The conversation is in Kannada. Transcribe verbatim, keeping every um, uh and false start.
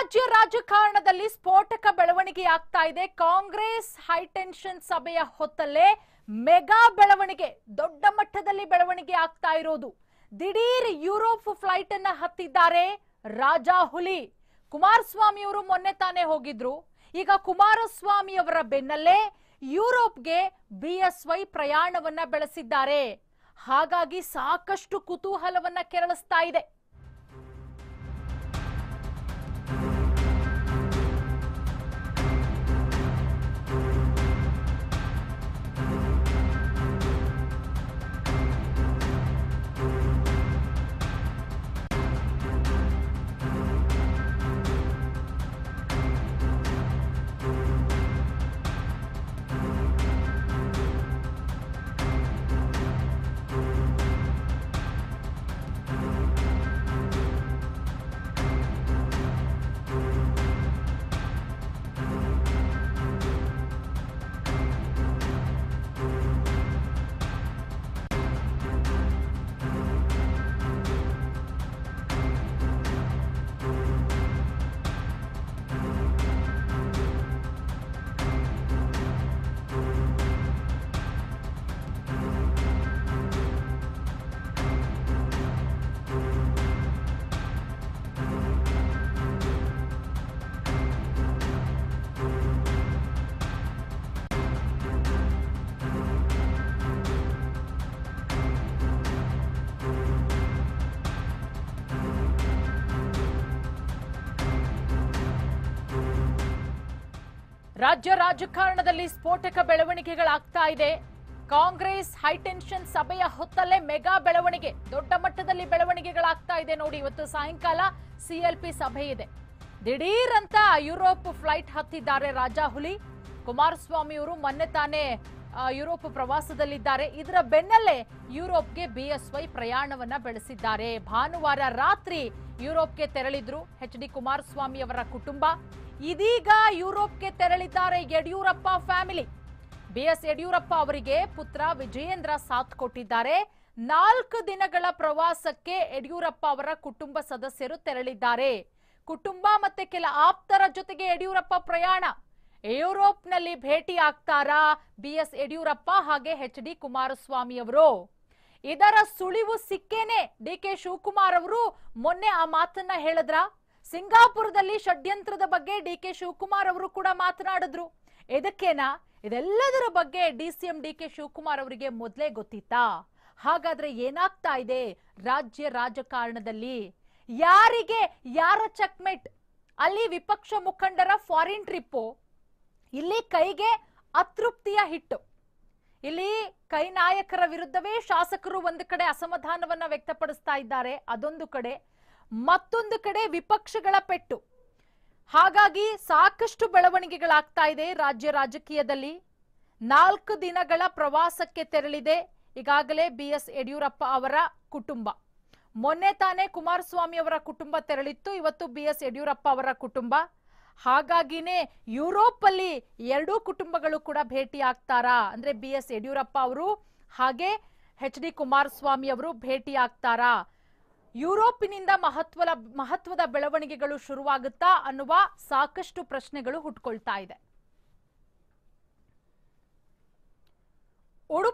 ರಾಜ್ಯ ರಾಜಕಾರಣದಲ್ಲಿ ಸ್ಫೋಟಕ ಬೆಳವಣಿಗೆ ಆಗ್ತಾ ಇದೆ. ಕಾಂಗ್ರೆಸ್ ಹೈಟೆನ್ಷನ್ ಸಭೆಯ ಹೊತ್ತಲ್ಲೇ ಮೆಗಾ ಬೆಳವಣಿಗೆ, ದೊಡ್ಡ ಮಟ್ಟದಲ್ಲಿ ಬೆಳವಣಿಗೆ ಆಗ್ತಾ ಇರೋದು. ದಿಢೀರ್ ಯುರೋಪ್ ಫ್ಲೈಟ್ ಅನ್ನ ಹತ್ತಿದ್ದಾರೆ ರಾಜಾ ಹುಲಿ. ಕುಮಾರಸ್ವಾಮಿ ಅವರು ಮೊನ್ನೆ ತಾನೇ ಹೋಗಿದ್ರು. ಈಗ ಕುಮಾರಸ್ವಾಮಿ ಅವರ ಬೆನ್ನಲ್ಲೇ ಯುರೋಪ್ಗೆ ಬಿಎಸ್ವೈ ಪ್ರಯಾಣವನ್ನ ಬೆಳೆಸಿದ್ದಾರೆ. ಹಾಗಾಗಿ ಸಾಕಷ್ಟು ಕುತೂಹಲವನ್ನ ಕೆರಳಿಸ್ತಾ ಇದೆ. ರಾಜ್ಯ ರಾಜಕಾರಣದಲ್ಲಿ ಸ್ಫೋಟಕ ಬೆಳವಣಿಗೆಗಳಾಗ್ತಾ ಇದೆ. ಕಾಂಗ್ರೆಸ್ ಹೈಟೆನ್ಷನ್ ಸಭೆಯ ಹೊತ್ತಲ್ಲೇ ಮೆಗಾ ಬೆಳವಣಿಗೆ, ದೊಡ್ಡ ಮಟ್ಟದಲ್ಲಿ ಬೆಳವಣಿಗೆಗಳಾಗ್ತಾ ಇದೆ. ನೋಡಿ, ಇವತ್ತು ಸಾಯಂಕಾಲ ಸಿಎಲ್ಪಿ ಸಭೆ ಇದೆ. ದಿಢೀರ್ ಅಂತ ಯುರೋಪ್ ಫ್ಲೈಟ್ ಹತ್ತಿದ್ದಾರೆ ರಾಜಾ ಹುಲಿ. ಕುಮಾರಸ್ವಾಮಿ ಅವರು ಮೊನ್ನೆ ತಾನೇ ಯುರೋಪ್ ಪ್ರವಾಸದಲ್ಲಿದ್ದಾರೆ. ಇದರ ಬೆನ್ನಲ್ಲೇ ಯುರೋಪ್ಗೆ ಬಿಎಸ್ವೈ ಪ್ರಯಾಣವನ್ನ ಬೆಳೆಸಿದ್ದಾರೆ. ಭಾನುವಾರ ರಾತ್ರಿ ಯುರೋಪ್ಗೆ ತೆರಳಿದ್ರು ಎಚ್ ಡಿ ಕುಮಾರಸ್ವಾಮಿ ಅವರ ಕುಟುಂಬ. ಇದೀಗ ಯುರೋಪ್ಗೆ ತೆರಳಿದ್ದಾರೆ ಯಡಿಯೂರಪ್ಪ ಫ್ಯಾಮಿಲಿ. ಬಿಎಸ್ ಯಡಿಯೂರಪ್ಪ ಅವರಿಗೆ ಪುತ್ರ ವಿಜಯೇಂದ್ರ ಸಾಥ್ ಕೊಟ್ಟಿದ್ದಾರೆ. ನಾಲ್ಕು ದಿನಗಳ ಪ್ರವಾಸಕ್ಕೆ ಯಡಿಯೂರಪ್ಪ ಅವರ ಕುಟುಂಬ ಸದಸ್ಯರು ತೆರಳಿದ್ದಾರೆ. ಕುಟುಂಬ ಮತ್ತೆ ಕೆಲ ಆಪ್ತರ ಜೊತೆಗೆ ಯಡಿಯೂರಪ್ಪ ಪ್ರಯಾಣ. ಯುರೋಪ್ನಲ್ಲಿ ಭೇಟಿ ಆಗ್ತಾರಾ ಬಿಎಸ್ ಯಡಿಯೂರಪ್ಪ ಹಾಗೆ ಎಚ್ ಡಿ ಕುಮಾರಸ್ವಾಮಿ ಅವರು? ಇದರ ಸುಳಿವು ಸಿಕ್ಕೇನೆ ಡಿ ಕೆ ಶಿವಕುಮಾರ್ ಅವರು ಮೊನ್ನೆ ಆ ಮಾತನ್ನ ಹೇಳಿದ್ರ. ಸಿಂಗಾಪುರದಲ್ಲಿ ಷಡ್ಯಂತ್ರದ ಬಗ್ಗೆ ಡಿ ಕೆ ಶಿವಕುಮಾರ್ ಅವರು ಕೂಡ ಮಾತನಾಡಿದ್ರು. ಇದಕ್ಕೇನಾ? ಇದೆಲ್ಲದರ ಬಗ್ಗೆ ಡಿಸಿಎಂ ಡಿ ಕೆ ಶಿವಕುಮಾರ್ ಅವರಿಗೆ ಮೊದಲೇ ಗೊತ್ತಿತ್ತಾ? ಹಾಗಾದ್ರೆ ಏನಾಗ್ತಾ ಇದೆ ರಾಜ್ಯ ರಾಜಕಾರಣದಲ್ಲಿ? ಯಾರಿಗೆ ಯಾರ ಚೆಕ್ಮೇಟ್? ಅಲ್ಲಿ ವಿಪಕ್ಷ ಮುಖಂಡರ ಫಾರಿನ್ ಟ್ರಿಪ್ಪು, ಇಲ್ಲಿ ಕೈಗೆ ಅತೃಪ್ತಿಯ ಹಿಟ್ಟು. ಇಲ್ಲಿ ಕೈ ನಾಯಕರ ವಿರುದ್ಧವೇ ಶಾಸಕರು ಒಂದು ಕಡೆ ಅಸಮಾಧಾನವನ್ನ ವ್ಯಕ್ತಪಡಿಸ್ತಾ ಇದ್ದಾರೆ, ಅದೊಂದು ಕಡೆ. ಮತ್ತೊಂದು ಕಡೆ ವಿಪಕ್ಷಗಳ ಪೆಟ್ಟು. ಹಾಗಾಗಿ ಸಾಕಷ್ಟು ಬೆಳವಣಿಗೆಗಳಾಗ್ತಾ ಇದೆ ರಾಜ್ಯ ರಾಜಕೀಯದಲ್ಲಿ. ನಾಲ್ಕು ದಿನಗಳ ಪ್ರವಾಸಕ್ಕೆ ತೆರಳಿದೆ ಈಗಾಗಲೇ ಬಿಎಸ್ ಯಡಿಯೂರಪ್ಪ ಅವರ ಕುಟುಂಬ. ಮೊನ್ನೆ ತಾನೇ ಕುಮಾರಸ್ವಾಮಿ ಅವರ ಕುಟುಂಬ ತೆರಳಿತ್ತು, ಇವತ್ತು ಬಿಎಸ್ ಯಡಿಯೂರಪ್ಪ ಅವರ ಕುಟುಂಬ. ಹಾಗಾಗಿನೇ ಯುರೋಪ್ ಅಲ್ಲಿ ಎರಡೂ ಕುಟುಂಬಗಳು ಕೂಡ ಭೇಟಿ ಆಗ್ತಾರಾ ಅಂದ್ರೆ ಬಿಎಸ್ ಯಡಿಯೂರಪ್ಪ ಅವರು ಹಾಗೆ ಎಚ್ ಡಿ ಕುಮಾರಸ್ವಾಮಿ ಅವರು ಭೇಟಿ ಆಗ್ತಾರಾ? ಯುರೋಪಿನಿಂದ ಮಹತ್ವದ ಮಹತ್ವದ ಬೆಳವಣಿಗೆಗಳು ಶುರುವಾಗುತ್ತಾ ಅನ್ನುವ ಸಾಕಷ್ಟು ಪ್ರಶ್ನೆಗಳು ಹುಟ್ಕೊಳ್ತಾ ಇದೆ.